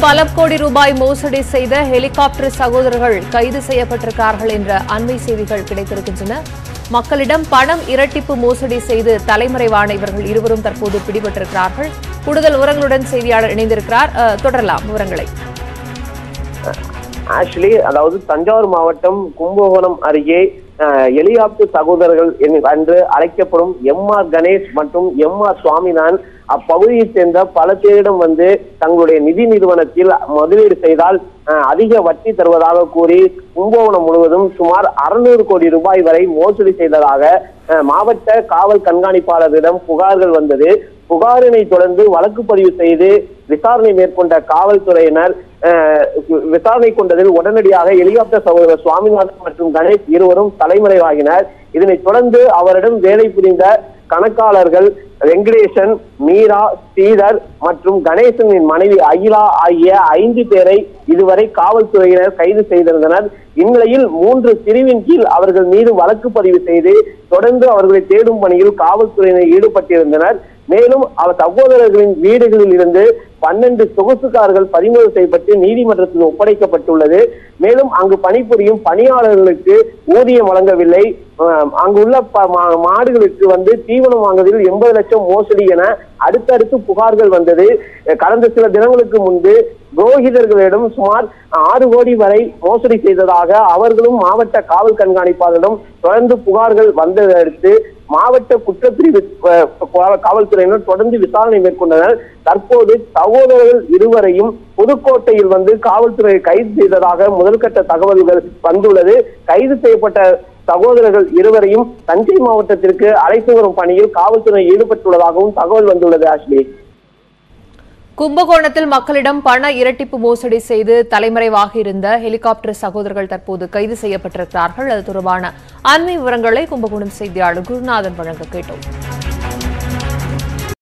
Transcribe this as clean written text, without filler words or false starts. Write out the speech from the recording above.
பல கோடி ரூபாய் மோசடி செய்த ஹெலிகாப்டர் சகோதரர்கள் கைது செய்யப்பட்டிருக்கிறார்கள் என்ற அண்மை செய்திகள் கிடைத்திருக்கின்றன. மக்களிடம் பணம் இரட்டிப்பு மோசடி செய்து தலைமறைவான இவர்கள் இருவரும் தற்போது பிடிபட்டிருக்கிறார்கள். கூடுதல் விவரங்களுடன் செய்தியாளர் இணைந்திருக்கிறார். தொடரலாம் விவரங்களை. அதாவது தஞ்சாவூர் மாவட்டம் கும்பகோணம் அருகே ஹெலிகாப்டர் சகோதரர்கள் என்று அழைக்கப்படும் எம்.ஆர். கணேஷ் மற்றும் எம்.ஆர். சுவாமிநாதன் அப்பகுதியைச் சேர்ந்த பல பேரிடம் தங்களுடைய நிதி நிறுவனத்தில் முதலீடு செய்தால் அதிக வட்டி தருவதாக கூறி கும்பகோணம் முழுவதும் சுமார் 600 கோடி ரூபாய் வரை மோசடி செய்ததாக மாவட்ட காவல் கண்காணிப்பாளரிடம் புகார்கள் வந்தது. புகாரினை தொடர்ந்து வழக்கு பதிவு செய்து விசாரணை மேற்கொண்ட காவல்துறையினர் விசாரணை கொண்டதில் உடனடியாக ஹெலிகாப்டர் சகோதரர் சுவாமிநாதன் மற்றும் கணேஷ் இருவரும் தலைமறைவாகினர். இதனைத் தொடர்ந்து அவரிடம் வேலை புரிந்த கணக்காளர்கள் வெங்கடேசன், மீரா, ஸ்ரீதர் மற்றும் கணேசனின் மனைவி அகிலா ஆகிய 5 பேரை இதுவரை காவல்துறையினர் கைது செய்திருந்தனர். இந்நிலையில் 3 பிரிவின் கீழ் அவர்கள் மீது வழக்கு பதிவு செய்து தொடர்ந்து அவர்களை தேடும் பணியில் காவல்துறையினர் ஈடுபட்டிருந்தனர். மேலும் அவர் சகோதரர்களின் வீடுகளில் இருந்து 12 சொகுசு கார்கள் பறிமுதல் செய்யப்பட்டு நீதிமன்றத்தில் ஒப்படைக்கப்பட்டுள்ளது. மேலும் அங்கு பணிபுரியும் பணியாளர்களுக்கு ஊதியம் வழங்கவில்லை, அங்குள்ள மாடுகளுக்கு தீவனம் வாங்குவதில் 80 லட்சம் மோசடி என அடுத்தடுத்து புகார்கள் வந்தது. கடந்த சில தினங்களுக்கு முன்பு புரோகிதர்களிடம் சுமார் 6 கோடி வரை மோசடி செய்ததாக அவர்களும் மாவட்ட காவல் கண்காணிப்பாளரிடம் தொடர்ந்து புகார்கள் வந்ததை அடுத்து மாவட்ட குற்றப்பிரிவு காவல்துறையினர் தொடர்ந்து விசாரணை மேற்கொண்டனர். தற்போது சகோதரர்கள் இருவரையும் புதுக்கோட்டையில் காவல்துறை கைது செய்ததாக முதல்கட்ட தகவல்கள் வந்துள்ளது. கைது செய்யப்பட்ட சகோதரர்கள் இருவரையும் தஞ்சை மாவட்டத்திற்கு அழைத்து வரும் பணியில் காவல்துறை ஈடுபட்டுள்ளதாகவும் தகவல் வந்துள்ளது. ஆஷ்லி, கும்பகோணத்தில் மக்களிடம் பண இரட்டிப்பு மோசடி செய்து தலைமறைவாக இருந்த ஹெலிகாப்டர் சகோதரர்கள் தற்போது கைது செய்யப்பட்டிருக்கிறார்கள். அது தொடர்பான அண்மை விவரங்களை கும்பகோணம் செய்தியாளர் குருநாதன் வழங்க கேட்டோம்.